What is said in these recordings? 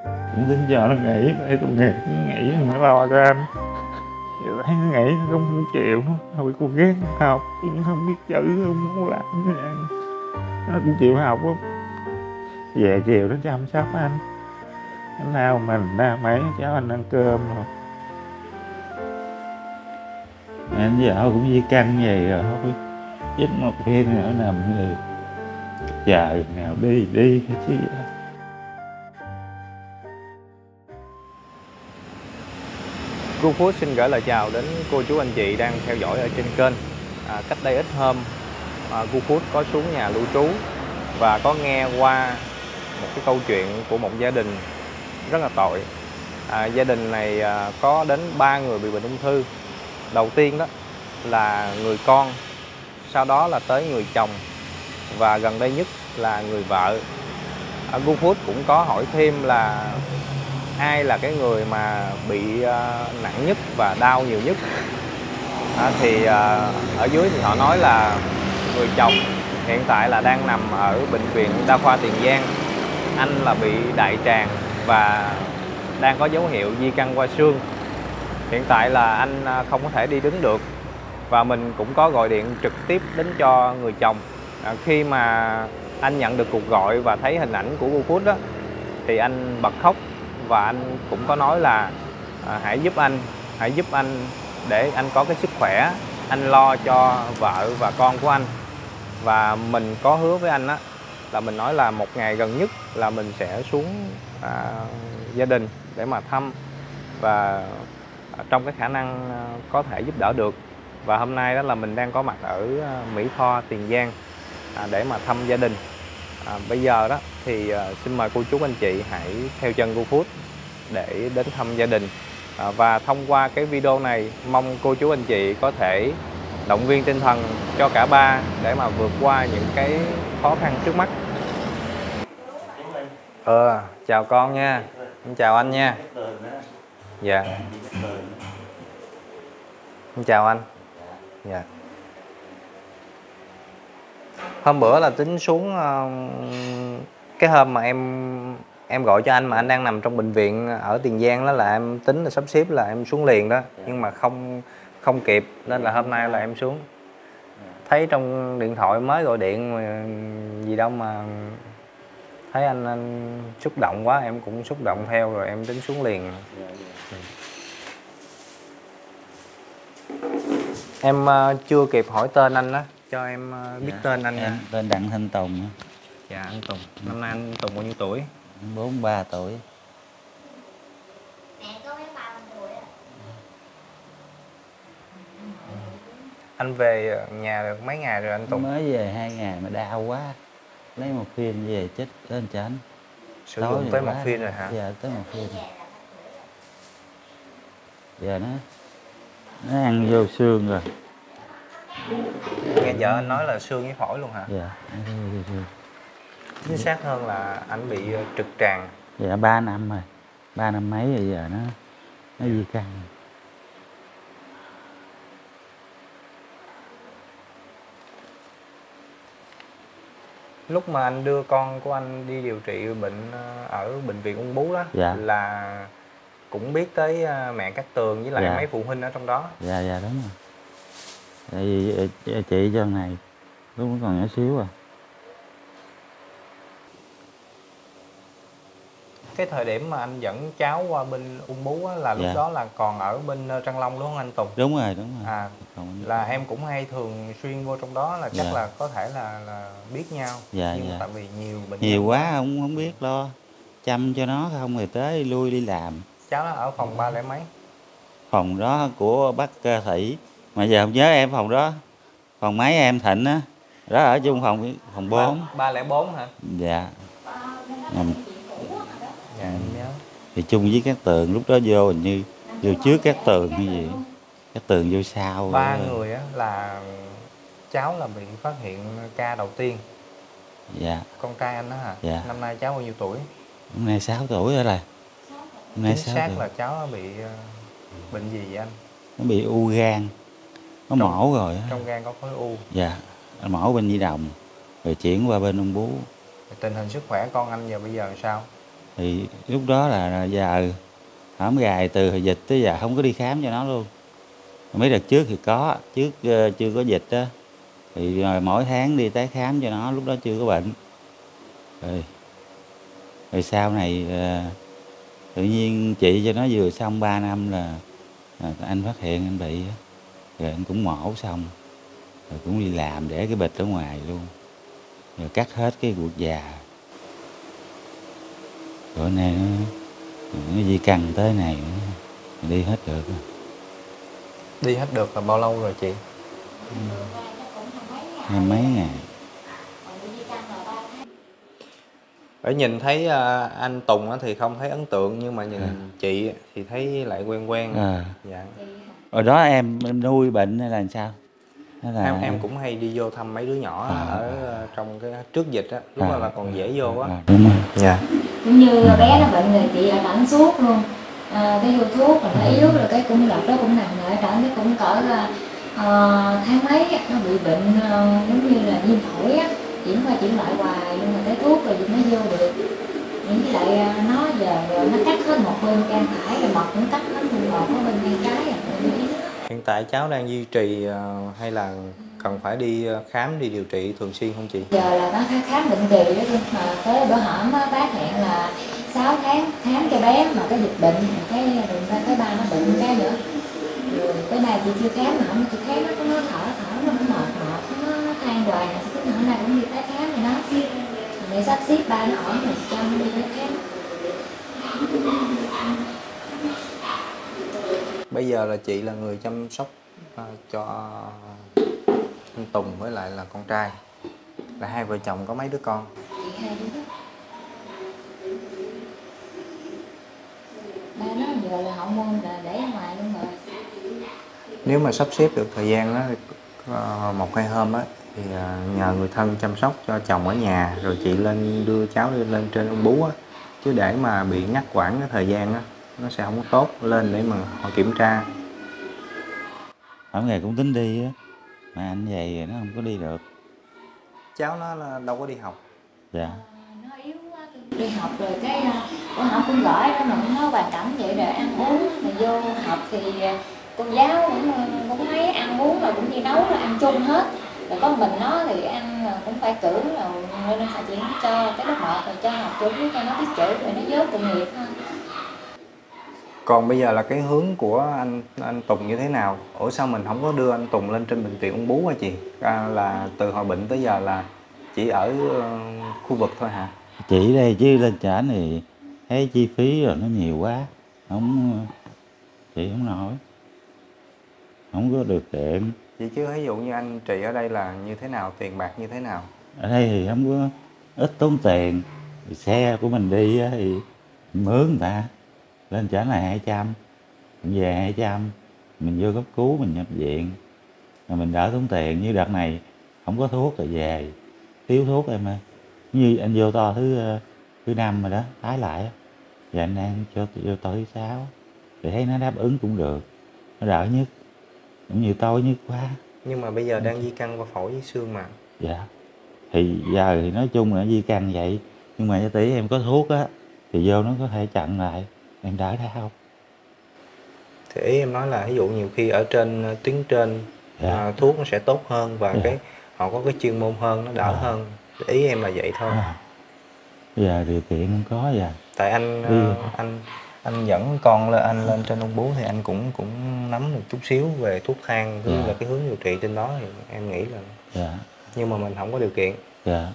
cũng tính cho nó nghỉ, để tôi nghỉ nó lo cho anh. Giờ thấy nó nghỉ nó không chịu, thôi cô ghét học cũng không biết chữ, không muốn làm cái này. Nó cũng chịu học lắm, về chiều nó chăm sóc anh, anh nào mình ra mấy cháu anh ăn cơm rồi. Anh vợ cũng di căn vậy rồi, thôi chết một khi nữa nằm rồi chờ nào đi đi cái chứ. GoFood xin gửi lời chào đến cô chú anh chị đang theo dõi ở trên kênh. Cách đây ít hôm, GoFood có xuống nhà lưu trú và có nghe qua một cái câu chuyện của một gia đình rất là tội. Gia đình này có đến 3 người bị bệnh ung thư. Đầu tiên đó là người con, sau đó là tới người chồng và gần đây nhất là người vợ. GoFood cũng có hỏi thêm là ai là cái người mà bị nặng nhất và đau nhiều nhất. Ở dưới thì họ nói là người chồng hiện tại là đang nằm ở bệnh viện Đa khoa Tiền Giang. Anh là bị đại tràng và đang có dấu hiệu di căn qua xương. Hiện tại là anh không có thể đi đứng được. Và mình cũng có gọi điện trực tiếp đến cho người chồng. Khi mà anh nhận được cuộc gọi và thấy hình ảnh của GoFood đó, thì anh bật khóc. Và anh cũng có nói là hãy giúp anh để anh có cái sức khỏe, anh lo cho vợ và con của anh. Và mình có hứa với anh á, là mình nói là một ngày gần nhất là mình sẽ xuống gia đình để mà thăm và trong cái khả năng có thể giúp đỡ được. Và hôm nay đó là mình đang có mặt ở Mỹ Tho, Tiền Giang để mà thăm gia đình. Bây giờ đó thì xin mời cô chú anh chị hãy theo chân GoFood để đến thăm gia đình. Và thông qua cái video này, mong cô chú anh chị có thể động viên tinh thần cho cả ba để mà vượt qua những cái khó khăn trước mắt. Chào con nha. Chào anh nha. Dạ. Chào anh. Dạ. Hôm bữa là tính xuống cái hôm mà em gọi cho anh mà anh đang nằm trong bệnh viện ở Tiền Giang đó, là em tính là sắp xếp là em xuống liền đó, nhưng mà không kịp nên là hôm nay là em xuống. Thấy trong điện thoại mới gọi điện mà gì đâu mà thấy anh xúc động quá, em cũng xúc động theo rồi em tính xuống liền. Em chưa kịp hỏi tên anh đó, cho em biết tên anh. Em tên Đặng Thanh Tùng. Dạ anh Tùng. Năm nay anh Tùng bao nhiêu tuổi? 43 tuổi. Anh về nhà được mấy ngày rồi anh Tùng? Mới về 2 ngày mà đau quá, lấy morphine về chích lên chánh. Sử dụng tới morphine rồi hả? Dạ tới morphine. Giờ nó ăn vô xương rồi. Nghe vợ anh nói là xương với phổi luôn hả? Dạ. Chính xác hơn là anh bị trực tràng. Dạ 3 năm rồi, 3 năm mấy rồi, giờ nó di căn. Lúc mà anh đưa con của anh đi điều trị bệnh ở bệnh viện Ung Bướu đó, dạ, là cũng biết tới mẹ Cát Tường với lại dạ, mấy phụ huynh ở trong đó. Dạ đúng rồi. Tại vì chị cho này lúc nó còn nhỏ xíu à. Cái thời điểm mà anh dẫn cháu qua bên Ung Bướu á, là lúc Dạ, đó là còn ở bên Trăng Long đúng không anh Tùng? đúng rồi. Là em cũng hay thường xuyên vô trong đó, là chắc dạ, là có thể là biết nhau. Dạ, nhưng dạ. mà tại vì nhiều Nhiều quá không biết lo chăm cho nó, không thì tới lui đi làm. Cháu nó ở phòng 3 lẻ mấy? Phòng đó của bác Cơ Thủy, mà giờ không nhớ em phòng đó. Phòng mấy em Thịnh á, đó ở chung phòng 4. 304 hả? Dạ. Dạ em nhớ. Thì chung với Cát Tường, lúc đó vô hình như vô trước Cát Tường hay gì, Cát Tường vô sau. 3 người á là cháu là bị phát hiện ca đầu tiên. Dạ. Con trai anh đó hả? Dạ. Năm nay cháu bao nhiêu tuổi? Hôm nay 6 tuổi rồi. Chính xác là cháu nó bị bệnh gì vậy anh? Nó bị u gan, nó mổ rồi. Trong gan có khối u. Dạ, nó mổ bên Nhi Đồng rồi chuyển qua bên Ung Bướu. Tình hình sức khỏe con anh giờ bây giờ sao? Thì lúc đó là giờ hổm gài từ hồi dịch tới giờ không có đi khám cho nó luôn. Mấy đợt trước thì có, trước chưa có dịch á, thì rồi mỗi tháng đi tái khám cho nó, lúc đó chưa có bệnh. Rồi sau này tự nhiên trị cho nó vừa xong 3 năm là anh phát hiện anh bị á. Rồi anh cũng mổ xong, rồi cũng đi làm để cái bịch ở ngoài luôn, rồi cắt hết cái ruột già. Rồi này nó di căn tới này nó đi hết được. Đi hết được là bao lâu rồi chị? Hai mấy ngày. Ở nhìn thấy anh Tùng thì không thấy ấn tượng, nhưng mà nhìn chị thì thấy lại quen quen. Dạ. Ở đó em nuôi bệnh hay là sao? Hay là Em cũng hay đi vô thăm mấy đứa nhỏ ở trong cái trước dịch á, lúc đó là còn dễ vô á. Đúng rồi. Dạ. Cũng như bé nó bệnh rồi chị ở đảnh suốt luôn, cái vô thuốc rồi nó yếu rồi cái cũng đợt đó cũng nằm lại đảnh, cái cũng cỡ tháng mấy nó bị bệnh giống như là viêm phổi á, chuyển qua chuyển lại hoài nhưng mà cái thuốc rồi nó vô được. Với lại nó giờ rồi nó cắt hết một bên can phải, rồi mật cũng cắt hết một bên can trái. Hiện tại cháu đang duy trì hay là cần phải đi khám, đi điều trị thường xuyên không chị? Giờ là bác khám định kỳ đó, mà tới bữa hổm bác hẹn là 6 tháng khám cho bé mà cái dịch bệnh, cái đừng ra tới ba nó bệnh cái nữa. Rồi tới nay chị chưa khám mà không, chị thấy nó thở nó mệt nó than hoài, cái nhỏ này cũng đi tái khám rồi nó để sắp xếp ba nó ổn rồi cho nó đi tái khám. Bây giờ là chị là người chăm sóc cho anh Tùng với lại là con trai, là hai vợ chồng có mấy đứa con? Chị hai đứa. Ba nó giờ là hậu môn là để ở ngoài luôn rồi. Nếu mà sắp xếp được thời gian đó, một hai hôm á, thì nhờ người thân chăm sóc cho chồng ở nhà, rồi chị lên đưa cháu lên trên ung bướu á, chứ để mà bị ngắt quãng cái thời gian á nó sẽ không có tốt, lên để mà họ kiểm tra. Mỗi ngày cũng tính đi á, mà anh vậy rồi nó không có đi được. Cháu nó là đâu có đi học. Dạ. Nó yếu quá, đi học rồi cái bữa học cũng gửi đó mà nó hoàn cảnh vậy rồi ăn uống rồi vô học thì cô giáo cũng thấy ăn uống rồi cũng đi nấu rồi ăn chung hết, rồi có mình nó thì ăn cũng phải cử rồi nên họ chỉ cho cái lớp 1 rồi cho học chung với cho nó biết chữ rồi nó vớt tội nghiệp thôi. Còn bây giờ là cái hướng của anh Tùng như thế nào? Ủa sao mình không có đưa anh Tùng lên trên bệnh viện ung bướu hả chị? Là từ hồi bệnh tới giờ là chỉ ở khu vực thôi hả? Chỉ đây chứ lên trển thì thấy chi phí rồi nó nhiều quá, chị không nổi, không có được tiện. Chị chứ ví dụ như anh trị ở đây là như thế nào, tiền bạc như thế nào? Ở đây thì không có, ít tốn tiền, thì xe của mình đi thì mướn người ta, lên trển là 200, mình về 200, mình vô cấp cứu mình nhập viện, rồi mình đỡ tốn tiền. Như đợt này không có thuốc rồi về, thiếu thuốc em ơi. Như anh vô to thứ 5 rồi đó, tái lại, và anh đang cho vô to thứ 6, thì thấy nó đáp ứng cũng được, nó đỡ nhất, cũng như tôi nhất quá. Nhưng mà bây giờ đang di căn qua phổi với xương mà. Dạ. Thì giờ thì nói chung là di căn vậy, nhưng mà cho tí em có thuốc á thì vô nó có thể chặn lại, em đỡ đau. Thì ý em nói là ví dụ nhiều khi ở trên tuyến trên thuốc nó sẽ tốt hơn và cái họ có cái chuyên môn hơn, nó đỡ hơn. Ý em là vậy thôi. Bây giờ điều kiện không có giờ. Tại anh dẫn con anh lên trên ung bướu thì anh cũng nắm được chút xíu về thuốc thang, cũng như là cái hướng điều trị trên đó, thì em nghĩ là nhưng mà mình không có điều kiện. Dạ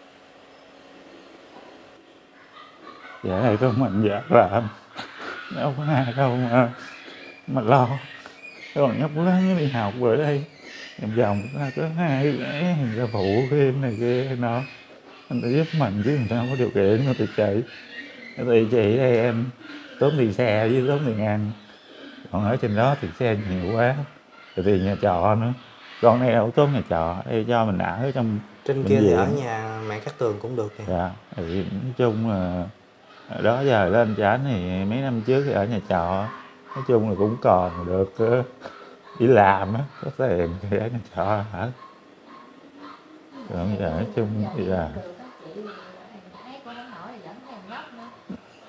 này có mình dạ làm, đâu có ai đâu mà lo. Còn nhóc lớn nó đi học rồi đây, vòng ta có 2 bé, người ta phụ thêm này kia nó, anh ta giúp mình chứ người ta không có điều kiện, người ta chạy. Thì chị đây em tốn tiền xe với tốn tiền ăn, còn ở trên đó thì xe nhiều quá, rồi tiền nhà trọ nữa. Còn này đâu tốn nhà trọ, đây cho mình ở trong trên kia thì ở nhà mẹ Cát Tường cũng được. Dạ, thì nói chung là đó giờ lên trển thì mấy năm trước thì ở nhà trọ, nói chung là cũng còn được đi làm á, có tiền thì ở nhà trọ hả. Còn giờ nói chung thì là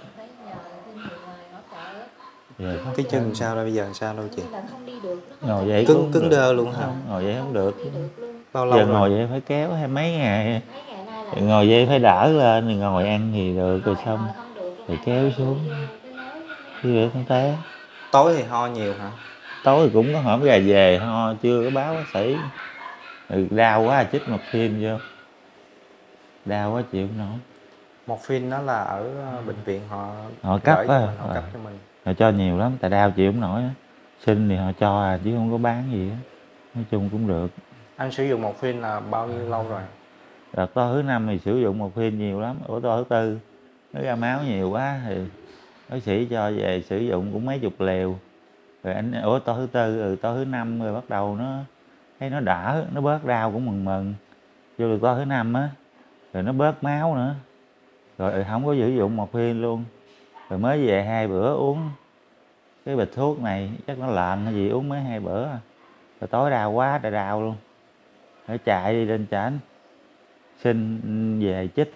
Giờ Cái chân sao đâu, bây giờ sao đâu chị? là không đi được. ngồi dậy Cứng cũng cứng được. đơ luôn hả? Không, ngồi dậy không được. Đi được luôn. Bao lâu Giờ rồi? ngồi dậy phải kéo hay mấy ngày. Mấy ngày nay là Rồi ngồi dậy phải đỡ lên, rồi ngồi ăn thì được, rồi xong ngồi không được, rồi ăn kéo được xuống. vô cái nới. Chứ để không té. Tối thì ho nhiều hả? Tối thì cũng có hổm gà về ho, chưa có báo bác sĩ. Đau quá chích morphine vô. Đau quá chịu không nổi. Morphine nó là ở bệnh viện họ cấp gửi cho á. mình, họ cấp cho mình. Họ cho nhiều lắm, tại đau chịu không nổi á. Xin thì họ cho chứ không có bán gì á. Nói chung cũng được. Anh sử dụng morphine là bao nhiêu lâu rồi? Đợt to thứ 5 thì sử dụng morphine nhiều lắm. Ủa to thứ 4 nó ra máu nhiều quá thì bác sĩ cho về sử dụng cũng mấy chục liều. Rồi to thứ 4 to thứ 5 rồi bắt đầu nó thấy nó đỡ, nó bớt đau cũng mừng mừng. Vô được to thứ 5 á, rồi nó bớt máu nữa. Rồi không có sử dụng morphine luôn. Rồi mới về 2 bữa uống cái bịch thuốc này, chắc nó lạnh hay gì, uống mới 2 bữa. Rồi tối đau quá trời đau luôn. Phải chạy đi lên trển xin về chích.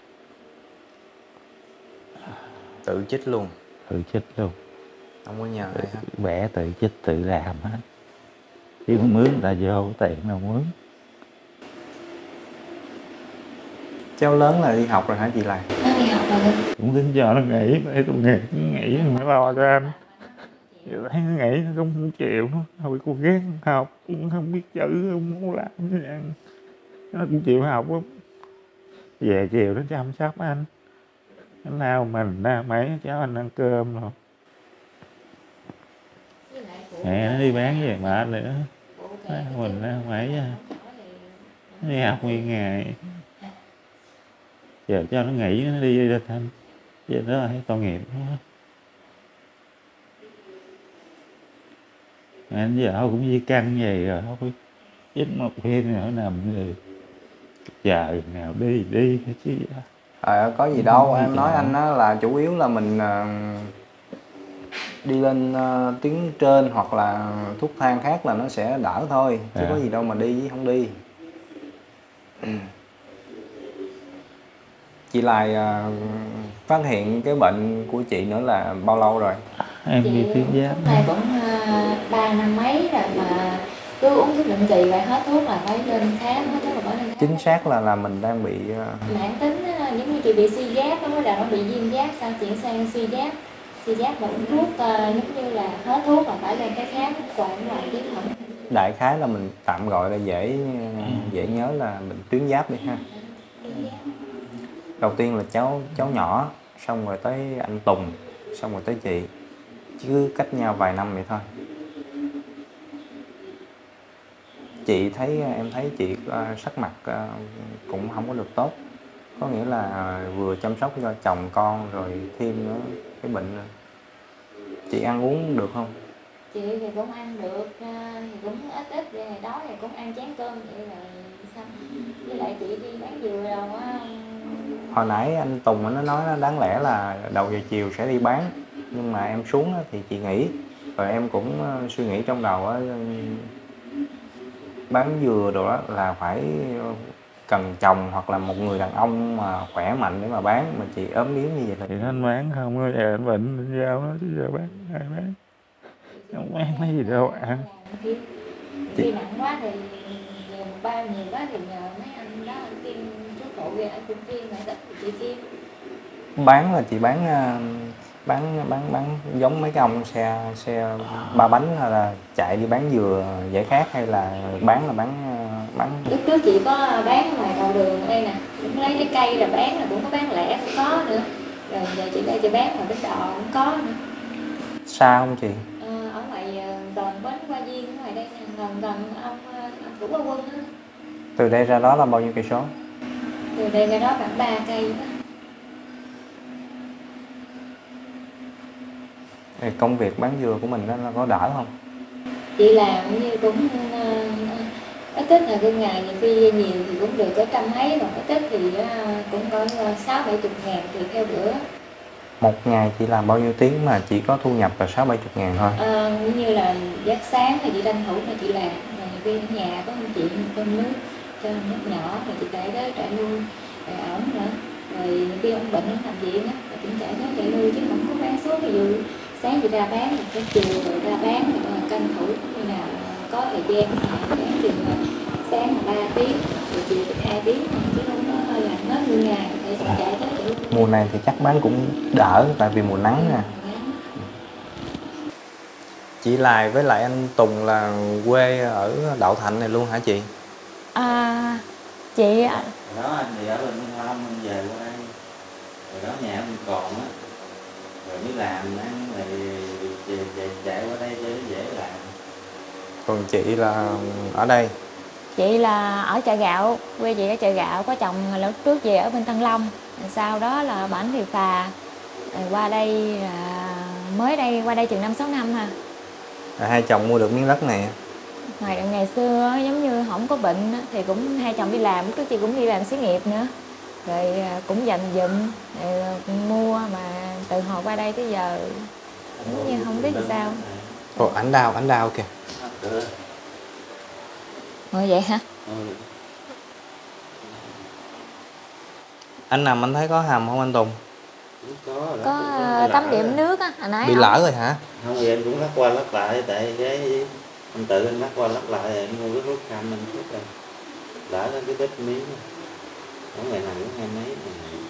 Tự chích luôn? Tự chích luôn. Không có nhờ ai hết? Vẽ tự chích tự làm hết. Chứ không mướn người ta vô tiền đâu mướn. Cháu lớn là đi học rồi hả chị Lại? Nó đi học rồi. Cũng tính cho nó nghỉ, để tôi nghỉ mới lo cho anh. Giờ thấy nó nghỉ nó cũng không chịu nữa. Thôi cô ghét học, cũng không biết chữ, không muốn làm gì ăn. Nó cũng chịu học lắm. Về chiều nó chăm sóc anh. Nó lao mình ra mấy cháu anh ăn cơm rồi. Mẹ nó đi bán về mệt nữa. Mình ra mấy nó đi học nguyên ngày. Giờ cho nó nghỉ nó đi ra thăm. Giờ đó thấy tội nghiệp quá. Anh giờ cũng di căn về rồi thôi. Chích một viên nữa nằm rồi. Chờ nào đi chứ. Có gì đâu, em nói anh á là chủ yếu là mình đi lên tuyến trên hoặc là thuốc thang khác là nó sẽ đỡ thôi. Chứ có gì đâu mà đi với không đi. Chị Lại phát hiện cái bệnh của chị nữa là bao lâu rồi? Em đi tuyến giáp. Nay cũng 3 năm mấy rồi mà cứ uống thuốc định kỳ vậy, hết thuốc là phải lên khám, hết thuốc là phải lên khám. Chính xác là mình đang bị mãn tính á, giống như chị bị suy giáp, nó là nó bị viêm giáp, sau chuyển sang suy giáp và uống thuốc giống như là hết thuốc là phải lên cái khám quản lại chứ không. Đại khái là mình tạm gọi là dễ nhớ là bệnh tuyến giáp đi ha. Đầu tiên là cháu nhỏ, xong rồi tới anh Tùng, xong rồi tới chị, chứ cách nhau vài năm vậy thôi. Em thấy chị sắc mặt cũng không có được tốt, có nghĩa là vừa chăm sóc cho chồng con rồi thêm nữa cái bệnh nữa. Chị ăn uống được không? Chị thì cũng ăn được, thì cũng ít ngày đó thì cũng ăn chén cơm vậy rồi xong. Với lại chị đi bán dừa đâu á. Hồi nãy anh Tùng nó nói đáng lẽ là đầu giờ chiều sẽ đi bán, nhưng mà em xuống thì chị nghỉ. Rồi em cũng suy nghĩ trong đầu bán dừa đồ đó là phải cần chồng hoặc là một người đàn ông mà khỏe mạnh để mà bán, mà chị ốm yếu như vậy Thì anh bán không có, giờ anh bệnh anh giao nó chứ giờ bán ai bán. Không bán cái gì đâu ăn. Khi nặng quá thì nhiều quá thì nhờ mấy anh đó anh kiêm thuốc phụ về anh cũng kiêm, lại ít chị kiêm. Bán là chị bán giống mấy cái ông xe ba bánh, hay là chạy đi bán dừa giải khát, hay là bán Lúc trước chị có bán ngoài đầu đường đây nè, cũng lấy cái cây là bán, là cũng có bán lẻ cũng có nữa. Rồi giờ chị đây chị bán ngoài Bến Đò cũng có nữa. xa không chị? Ở ngoài gần Bến Hoa Viên, ở ngoài đây nè, gần ông Vũ Ba Quân nữa. Từ đây ra đó là bao nhiêu cây số? Từ đây ra đó khoảng 3 cây đó. Công việc bán dừa của mình đó là có đỡ không? Chị làm như cũng ít là cái ngày nhiều khi nhiều thì cũng được có trăm mấy, còn ít thì cũng có 60-70 ngàn tùy theo bữa. Một ngày chị làm bao nhiêu tiếng mà chỉ có thu nhập là 60-70 ngàn thôi? Như là giấc sáng thì chị tranh thủ là chị làm, rồi nhiều khi ở nhà có anh chị cơm nước cho nước nhỏ rồi chị chạy đó chạy nuôi rồi ổng nữa, rồi nhiều khi ông bệnh ông nằm viện á thì cũng chạy đó chạy nuôi, chứ không có bán số. Ví dụ sáng chị ra bán thì cái chiều rồi ra bán thì tranh thủ khi nào có thời gian bán chừng sáng là 3 tiếng rồi chiều thì 2 tiếng chứ không có làm hết nguyên ngày để chạy tới chỗ. Mùa này thì chắc bán cũng đỡ tại vì mùa nắng nè. Chị Lài với lại anh Tùng là quê ở Đậu Thạnh này luôn hả chị? Chị đó anh thì ở bên Minh Long anh về qua đây, rồi đó nhà mình còn á, rồi mới làm ăn rồi chạy qua đây cho dễ làm. Còn chị là ở đây? Chị là ở chợ Gạo, quê chị ở chợ Gạo, có chồng lúc trước về ở bên Tân Long, sau đó là bển thì phà, rồi qua đây là mới đây qua đây chừng 5-6 năm ha. Hai chồng mua được miếng đất này. Ngày xưa giống như không có bệnh thì cũng hai chồng đi làm, trước chị cũng đi làm xí nghiệp nữa, rồi cũng dành dụm rồi mua, mà từ hồi qua đây tới giờ giống như không biết làm sao. Ồ, ảnh đau kìa. Ngồi vậy hả? Anh nằm anh thấy có hầm không anh Tùng? Có tắm điểm nước á, hồi nãy bị lỡ rồi hả? Không thì anh cũng lắc qua lắc lại, tại cái anh tự anh lắc qua lắc lại rồi anh mua cái thuốc khăm anh thuốc rồi lỡ lên cái vết miếng ở ngày nằm cũng 20 mấy ngày.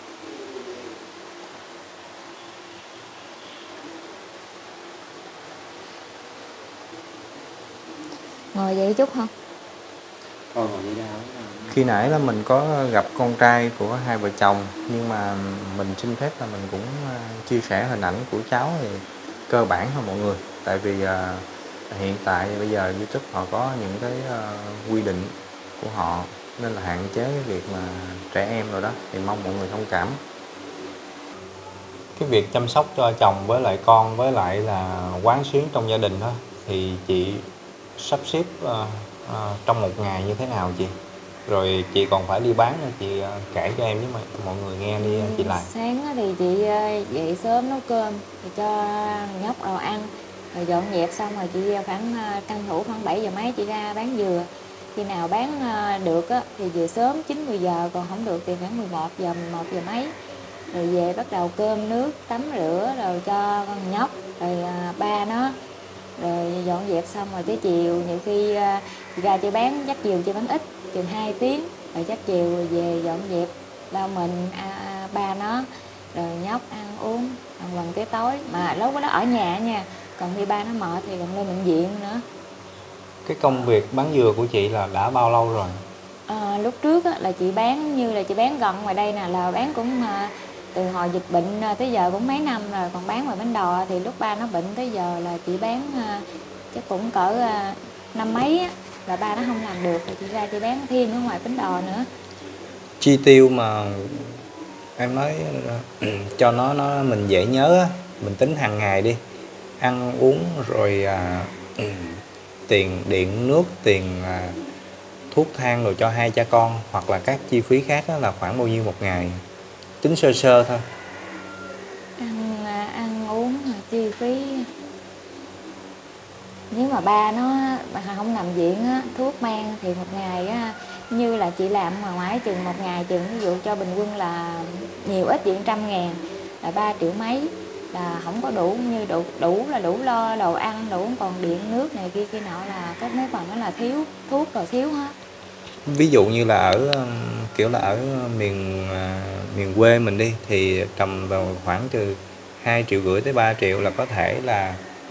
Ngồi vậy chút không? Con còn đi đâu? Khi nãy là mình có gặp con trai của hai vợ chồng, nhưng mà mình xin phép là mình cũng chia sẻ hình ảnh của cháu thì cơ bản thôi mọi người. Tại vì hiện tại bây giờ YouTube họ có những cái quy định của họ, nên là hạn chế cái việc mà trẻ em rồi đó, thì mong mọi người thông cảm. Cái việc chăm sóc cho chồng với lại con với lại là quán xuyến trong gia đình thôi, thì chị sắp xếp trong một ngày như thế nào chị? Rồi chị còn phải đi bán nữa, chị kể cho em với mọi người nghe đi chị Lài. Sáng thì chị dậy sớm nấu cơm rồi cho nhóc đồ ăn, rồi dọn dẹp xong rồi chị khoảng tranh thủ khoảng 7 giờ mấy chị ra bán dừa. Khi nào bán được á, thì về sớm 9-10 giờ, còn không được thì khoảng 11 giờ mấy. Rồi về bắt đầu cơm nước tắm rửa rồi cho con nhóc, rồi ba nó, rồi dọn dẹp xong rồi tới chiều nhiều khi ra chị bán, dắt chiều chị bán ít chừng 2 tiếng, rồi dắt chiều rồi về dọn dẹp bao mình ba nó, rồi nhóc ăn uống ăn lần tới tối. Mà lúc đó ở nhà nha, còn khi ba nó mệt thì còn lên bệnh viện nữa. Cái công việc bán dừa của chị là đã bao lâu rồi? Lúc trước á, là chị bán như là chị bán gần ngoài đây nè, là bán cũng từ hồi dịch bệnh tới giờ cũng mấy năm rồi. Còn bán ngoài Bến Đò thì lúc ba nó bệnh tới giờ là chị bán chắc cũng cỡ năm mấy á, là ba nó không làm được thì chị ra chị bán thêm ở ngoài Bến Đò nữa. Chi tiêu mà em nói cho nó mình dễ nhớ á, mình tính hàng ngày đi, ăn uống rồi tiền điện nước, tiền thuốc thang rồi cho hai cha con, hoặc là các chi phí khác là khoảng bao nhiêu một ngày, tính sơ sơ thôi. Ăn uống chi phí, nếu mà ba nó không nằm viện á, thuốc men thì một ngày á, như là chị làm ngoài chừng một ngày chừng ví dụ cho bình quân là nhiều ít diện 100.000 là 3 triệu mấy, là không có đủ, như đủ là đủ lo đồ ăn đủ, còn điện nước này kia nọ là có mấy phần đó là thiếu thuốc rồi thiếu hết. Ví dụ như là ở kiểu là ở miền quê mình đi, thì tầm vào khoảng từ 2,5 triệu tới 3 triệu là có thể là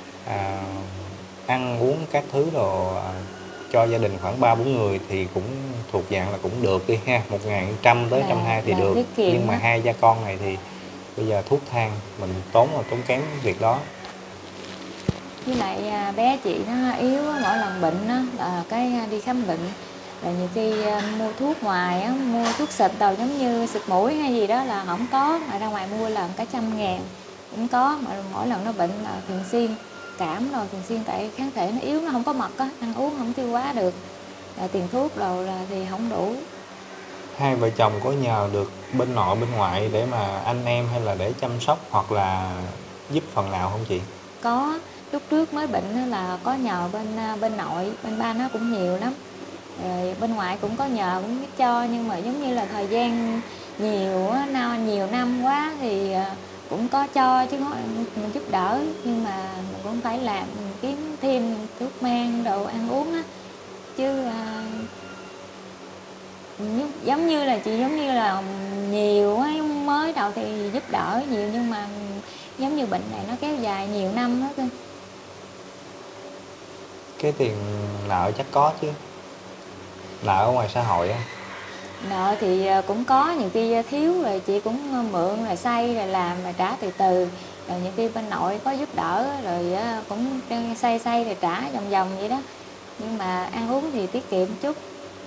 ăn uống các thứ đồ cho gia đình khoảng 3-4 người thì cũng thuộc dạng là cũng được đi ha, 1.100 tới 120 thì được. Nhưng mà hai cha con này thì bây giờ thuốc thang mình tốn kém việc đó. Với lại bé chị nó yếu, mỗi lần bệnh á là cái đi khám bệnh, rồi nhiều khi mua thuốc ngoài á, mua thuốc xịt đầu giống như xịt mũi hay gì đó là không có, mà ra ngoài mua là cả 100.000 cũng có. Mà mỗi lần nó bệnh là thường xuyên cảm rồi, thường xuyên tại kháng thể nó yếu, nó không có mật á, ăn uống không tiêu hóa được, là tiền thuốc đồ là thì không đủ. Hai vợ chồng có nhờ được bên nội bên ngoại để mà anh em hay là để chăm sóc hoặc là giúp phần nào không chị? Có, lúc trước mới bệnh là có nhờ bên nội, bên ba nó cũng nhiều lắm. Rồi bên ngoại cũng có nhờ, cũng giúp cho, nhưng mà giống như là thời gian nhiều năm quá thì cũng có cho chứ không mình giúp đỡ, nhưng mà mình cũng phải làm, mình kiếm thêm thuốc men đồ ăn uống á, chứ giống như là chị giống như là nhiều á, mới đầu thì giúp đỡ nhiều nhưng mà giống như bệnh này nó kéo dài nhiều năm đó cơ. Cái tiền nợ chắc có chứ, nợ ở ngoài xã hội á. Nợ thì cũng có, nhiều khi thiếu rồi chị cũng mượn rồi xây rồi làm rồi trả từ từ, rồi nhiều khi bên nội có giúp đỡ rồi cũng xây rồi trả vòng vòng vậy đó, nhưng mà ăn uống thì tiết kiệm chút.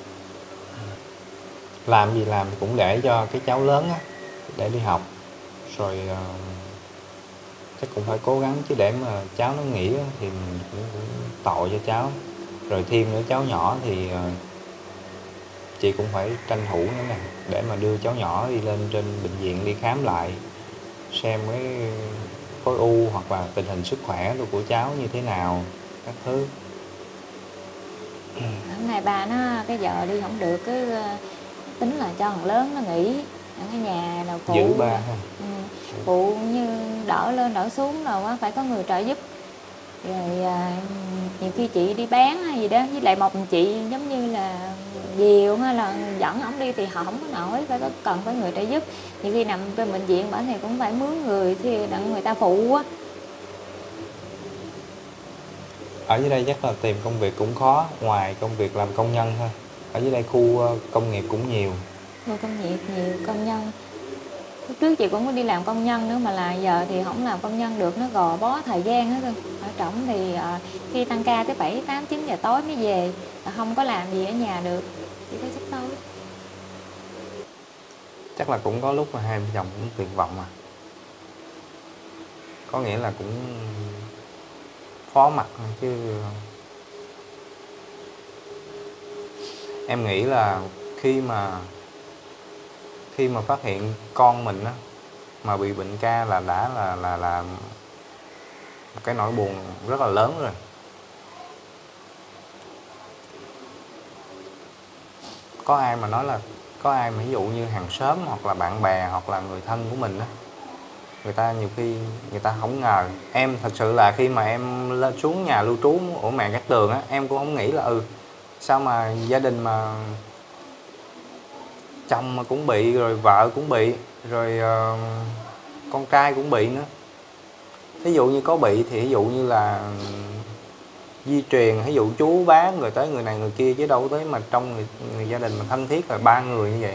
Làm gì làm cũng để cho cái cháu lớn á, để đi học rồi chắc cũng phải cố gắng, chứ để mà cháu nó nghỉ á, thì mình cũng tội cho cháu. Rồi thêm nữa cháu nhỏ thì chị cũng phải tranh thủ nữa nè, để mà đưa cháu nhỏ đi lên trên bệnh viện đi khám lại, xem cái khối u hoặc là tình hình sức khỏe của cháu như thế nào, các thứ. Hôm nay ba nó cái giờ đi không được, cứ tính là cho thằng lớn nó nghỉ ở cái nhà nào phụ Giữ ba ha. Phụ như đỡ lên đỡ xuống rồi á, phải có người trợ giúp. Rồi nhiều khi chị đi bán hay gì đó, với lại một chị giống như là dìu hay là dẫn ổng đi thì họ không có nổi, cần phải người trợ giúp. Nhiều khi nằm bên bệnh viện bển thì cũng phải mướn người thì đặng người ta phụ á. Ở dưới đây chắc là tìm công việc cũng khó, ngoài công việc làm công nhân thôi. Ở dưới đây khu công nghiệp cũng nhiều. Khu công nghiệp nhiều công nhân. Lúc trước chị cũng có đi làm công nhân nữa, mà là giờ thì không làm công nhân được, nó gò bó thời gian hết rồi. Ở trỏng thì khi tăng ca tới 7, 8, 9 giờ tối mới về, không có làm gì ở nhà được, chỉ có thức tối. Chắc là cũng có lúc mà hai vợ chồng cũng tuyệt vọng mà. Có nghĩa là cũng phó mặc thôi chứ. Em nghĩ là khi mà phát hiện con mình á mà bị bệnh ca là đã là một cái nỗi buồn rất là lớn rồi. Có ai mà nói là có ai mà ví dụ như hàng xóm hoặc là bạn bè hoặc là người thân của mình á, người ta nhiều khi người ta không ngờ. Em thật sự là khi mà em lên xuống nhà lưu trú của mẹ Cát Tường á, em cũng không nghĩ là sao mà gia đình mà chồng mà cũng bị, rồi vợ cũng bị, rồi con trai cũng bị nữa. Ví dụ như có bị thì ví dụ như là di truyền, ví dụ chú bá người tới người này người kia, chứ đâu tới mà trong người gia đình mà thân thiết là 3 người như vậy.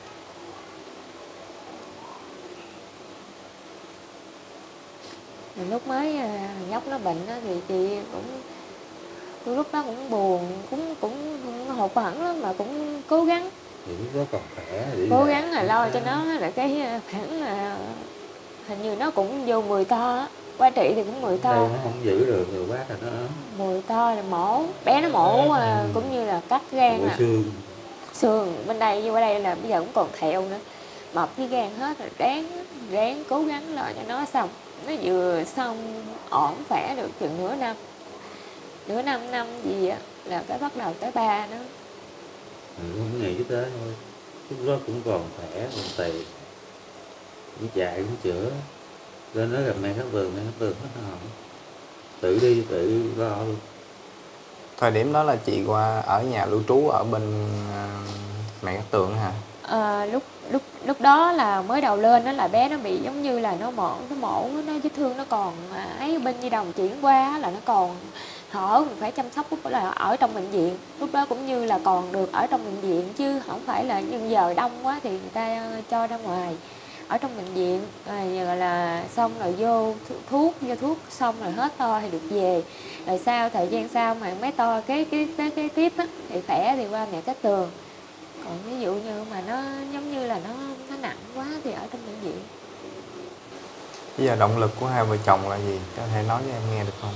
Lúc mới nhóc nó bệnh đó, thì chị cũng lúc đó cũng buồn, cũng hụt hẫng lắm, mà cũng cố gắng. Thì lúc đó còn khỏe thì Cố gắng là lo cho nó, là cái khoảng là hình như nó cũng vô 10 to á, qua trị thì cũng 10 to. đâu nó không giữ được rồi bác là nó 10 to là mổ, bé nó mổ cũng như là cắt gan mổ à. Xương bên đây với qua đây là bây giờ cũng còn thẹo nữa, mập với gan hết rồi, ráng cố gắng lo cho nó xong. Nó vừa xong ổn khỏe được chừng nửa năm gì á, là cái bắt đầu tới ba nó. không nghĩ tới thôi, lúc đó cũng còn khỏe còn tiền, cũng chạy cũng chữa. Lên nói gặp mẹ Cát Tường hết hồn, tự đi tự lo luôn. Thời điểm đó là chị qua ở nhà lưu trú ở bên mẹ Cát Tường hả? Lúc đó là mới đầu lên đó là bé nó bị giống như là nó mổ nó vết thương nó còn ấy, bên Nhi đồng chuyển qua là nó còn thở, mình phải chăm sóc lúc đó là ở trong bệnh viện. Lúc đó cũng như là còn được ở trong bệnh viện, chứ không phải là nhưng giờ đông quá thì người ta cho ra ngoài ở trong bệnh viện. Giờ là xong rồi vô thuốc xong rồi hết to thì được về. Rồi sau thời gian sau mà mấy to cái tiếp á, thì khỏe thì qua mẹ Cát Tường. Còn ví dụ như mà nó giống như là nó nặng quá thì ở trong bệnh viện. Bây giờ động lực của hai vợ chồng là gì? Có thể nói cho em nghe được không?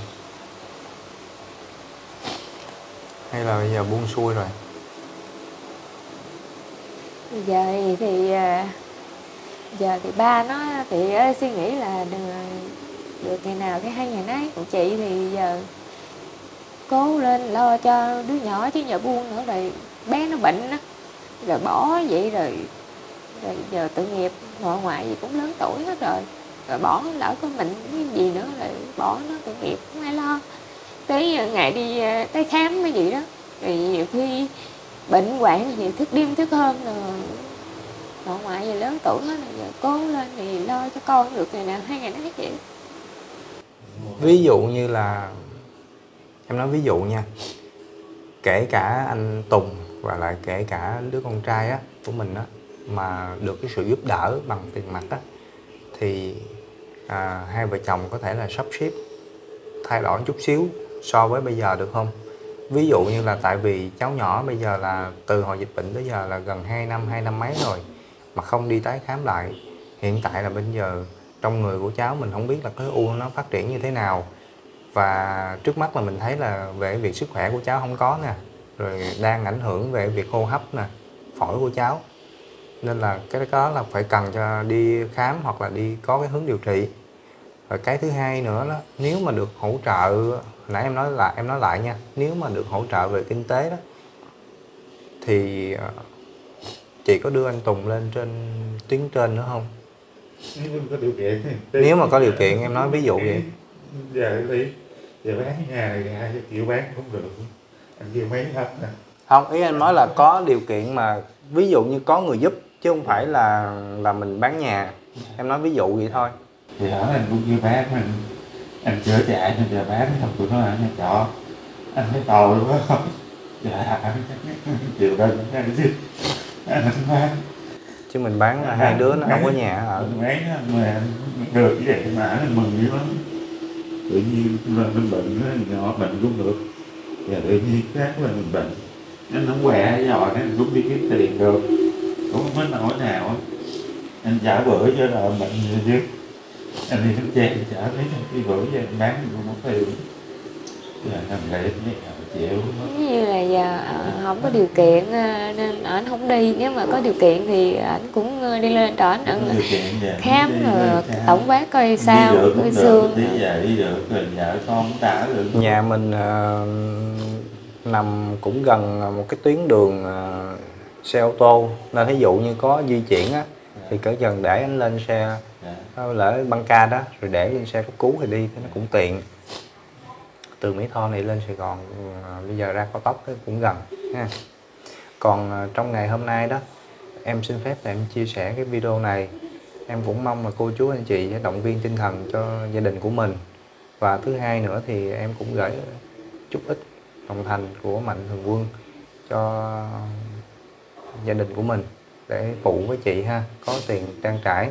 Hay là bây giờ buông xuôi rồi? Giờ thì ba nó thì suy nghĩ là được ngày nào cái hay ngày nấy. Còn chị thì giờ cố lên lo cho đứa nhỏ, chứ giờ buông nữa rồi bé nó bệnh đó, rồi bỏ vậy rồi giờ tự nghiệp, ngoại gì cũng lớn tuổi hết rồi. rồi bỏ, lỡ có bệnh cái gì nữa rồi bỏ nó tội nghiệp, không ai lo. Tới ngày đi tới khám cái gì đó, rồi nhiều khi bệnh hoạn thì thức đêm thức hôm, rồi nội ngoại giờ lớn tuổi hết rồi, giờ cố lên thì lo cho con được ngày nào hai ngày nấy vậy. Ví dụ như là em nói ví dụ nha, kể cả anh Tùng và lại kể cả đứa con trai á của mình á mà được cái sự giúp đỡ bằng tiền mặt á, thì hai vợ chồng có thể là sắp xếp thay đổi chút xíu so với bây giờ được không? Ví dụ như là tại vì cháu nhỏ bây giờ là từ hồi dịch bệnh tới giờ là gần 2 năm mấy rồi mà không đi tái khám lại. Hiện tại là bây giờ trong người của cháu mình không biết là cái u nó phát triển như thế nào, và trước mắt là mình thấy là về việc sức khỏe của cháu không có nè, rồi đang ảnh hưởng về việc hô hấp nè, phổi của cháu, nên là cái đó là phải cần cho đi khám hoặc là đi có cái hướng điều trị. Rồi cái thứ hai nữa đó, nếu mà được hỗ trợ, hồi nãy em nói lại nha, nếu mà được hỗ trợ về kinh tế đó thì chị có đưa anh Tùng lên trên tuyến trên nữa không? Nếu có điều kiện Nếu mà có điều kiện, em nói ví dụ vậy. Giờ đi, giờ bán nhà này ra chịu bán không được, anh kêu mấy hết nè. Không, ý anh nói là có điều kiện mà ví dụ như có người giúp chứ không phải là mình bán nhà. Em nói ví dụ vậy thôi. Thì ở anh cũng kêu bán, anh chở chạy anh giờ bán không, tụi nó ở nhà trọ, anh thấy tội quá không? Dạ anh chịu đâu anh chứ anh không bán. Chứ mình bán là hai đứa nó không có nhà ở. Mình bán mà được như vậy mà anh mừng dữ lắm. Tự nhiên là mình bệnh, nhỏ bệnh cũng được. Giờ tự nhiên khác là mình bệnh. Anh không khỏe rồi anh cũng đi kiếm tiền được. Cũng không có nỗi nào á. Anh trả bữa cho là bệnh gì chứ. Anh đi Bến Tre trả mấy cái bữa giờ anh bán cũng không có tiền. Giờ nằm lại mấy triệu. Như là giờ không có điều kiện nên anh không đi. Nếu mà có điều kiện thì anh cũng đi lên trển khám rồi tổng quát coi sao, coi xương. Đi về đi được, rồi vợ con cũng đã được. Nhà mình nằm cũng gần một cái tuyến đường xe ô tô, nên ví dụ như có di chuyển á thì cỡ chừng để anh lên xe lỡ băng ca đó rồi để lên xe cấp cứu thì đi thì nó cũng tiện. Từ Mỹ Tho này lên Sài Gòn bây giờ ra cao tốc cũng gần ha. Còn trong ngày hôm nay đó, em xin phép là em chia sẻ cái video này. Em cũng mong là cô chú anh chị sẽ động viên tinh thần cho gia đình của mình. Và thứ hai nữa thì em cũng gửi chút ít đồng thành của Mạnh Thường Quân cho gia đình của mình để phụ với chị ha, có tiền trang trải.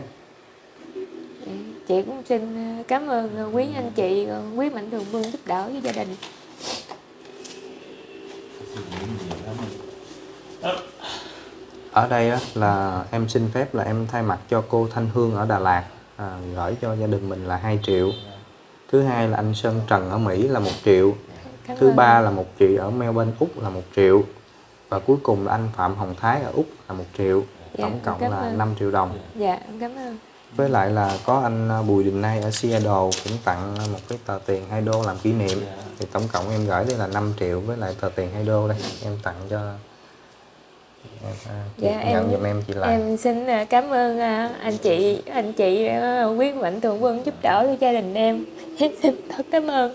Chị cũng xin cảm ơn quý anh chị, quý Mạnh Thường Quân giúp đỡ với gia đình. Ở đây á, là em xin phép là em thay mặt cho cô Thanh Hương ở Đà Lạt gửi cho gia đình mình là 2 triệu. Thứ hai là anh Sơn Trần ở Mỹ là 1 triệu. Thứ ba là 1 triệu ở Melbourne, Úc là 1 triệu. Và cuối cùng là anh Phạm Hồng Thái ở Úc là 1 triệu. Tổng cộng là 5 triệu đồng. Dạ, em cảm ơn. Với lại là có anh Bùi Đình Nay ở Seattle cũng tặng một cái tờ tiền 2 đô làm kỷ niệm. Thì tổng cộng em gửi đây là 5 triệu với lại tờ tiền 2 đô đây. Em tặng cho chị, dạ, nhận giùm em chị lại. Em xin cảm ơn anh chị quý Mạnh Thường Quân giúp đỡ cho gia đình em. Em xin thật cảm ơn.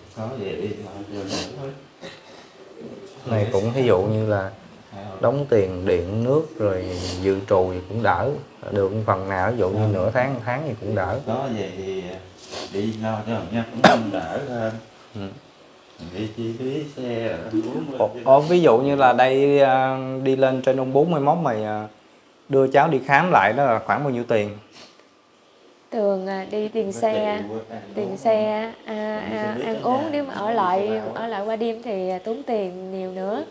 Này cũng ví dụ như là đóng tiền điện nước rồi dự trù thì cũng đỡ được phần nào, ví dụ như nửa tháng, 1 tháng thì cũng đỡ. Đó về thì đi lo cho nha, cũng không đỡ hơn. Đi chi phí xe ví dụ như là đây đi lên trên ông 41 mà đưa cháu đi khám lại đó là khoảng bao nhiêu tiền? Thường đi tiền xe ăn uống, nếu mà ở lại qua đêm thì tốn tiền nhiều nữa.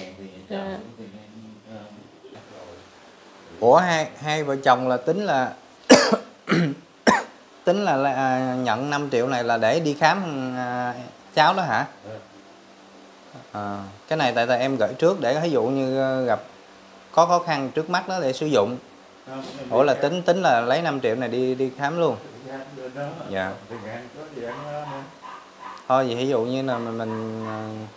Ủa hai vợ chồng là tính là tính là nhận 5 triệu này là để đi khám cháu đó hả? Cái này tại em gửi trước để ví dụ như gặp có khó khăn trước mắt đó để sử dụng. Ủa là tính là lấy 5 triệu này đi khám luôn. Dạ. Thôi vậy ví dụ như là mình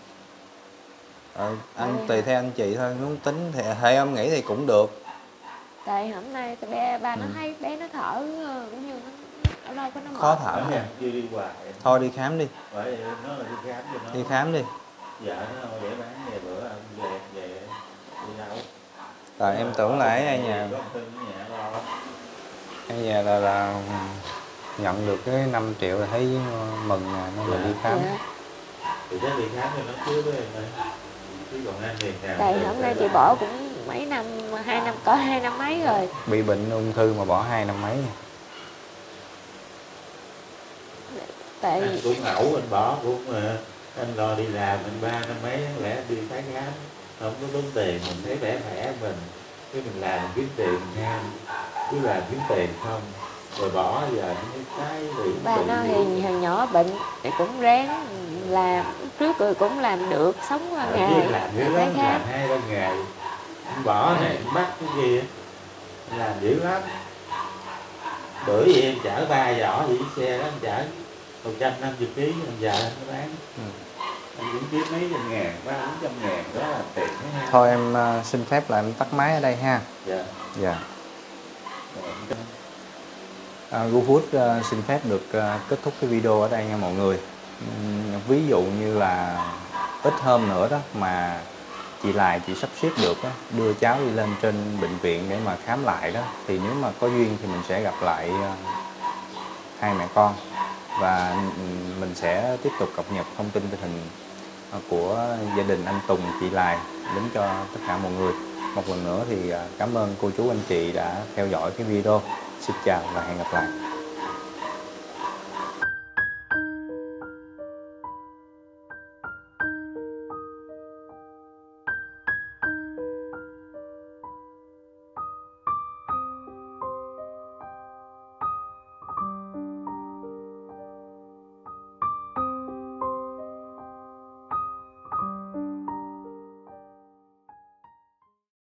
anh tùy theo anh chị thôi, muốn tính thì theo em nghĩ thì cũng được. Tại hôm nay ba nó thấy bé nó thở cũng như đâu có nó khó mệt. thở nha. đi hoài. Thôi đi khám đi. Phải nó là đi khám cho nó. Đi khám đi. Vợ nó để bán vài bữa về đi đâu. Rồi em tưởng là ấy ở nhà. Có tư ở nhà lo. Ở nhà là nhận được cái 5 triệu là thấy mừng nè, nên là đi khám. Dạ. Thì chắc đi khám cho nó trước với em ơi. Chứ còn anh thì nào. Tại hôm nay chị bỏ cũng mấy năm, 2 năm, có 2 năm mấy rồi. Bị bệnh ung thư mà bỏ 2 năm mấy nè. Tại Anh cũng ẩu anh bỏ cũng mà anh lo đi làm mình 3 năm mấy lẽ đi tái khám không có tốn tiền, mình thấy vẻ khỏe mình cái mình làm mình kiếm tiền nha, cứ làm kiếm tiền không rồi bỏ giờ những cái bị ba nó thì hồi nhỏ bệnh thì cũng ráng làm, trước rồi cũng làm được, sống qua ngày làm dữ tái lắm, khám. làm 2-3 ngày anh bỏ này anh bắt cái kia làm dữ lắm. Bữa gì em chở 3 giỏ vậy chiếc xe đó anh chở 150 kg anh vợ anh nó bán. Anh cũng kiếm mấy trăm ngàn, 300-400 ngàn đó là tiền đó ha. Thôi em xin phép là em tắt máy ở đây ha. Dạ. Dạ. GoFood xin phép được kết thúc cái video ở đây nha mọi người. Ví dụ như là ít hôm nữa đó mà chị Lài chị sắp xếp được đó, đưa cháu đi lên trên bệnh viện để mà khám lại đó, thì nếu mà có duyên thì mình sẽ gặp lại hai mẹ con và mình sẽ tiếp tục cập nhật thông tin tình hình của gia đình anh Tùng, chị Lài đến cho tất cả mọi người. Một lần nữa thì cảm ơn cô chú anh chị đã theo dõi cái video. Xin chào và hẹn gặp lại.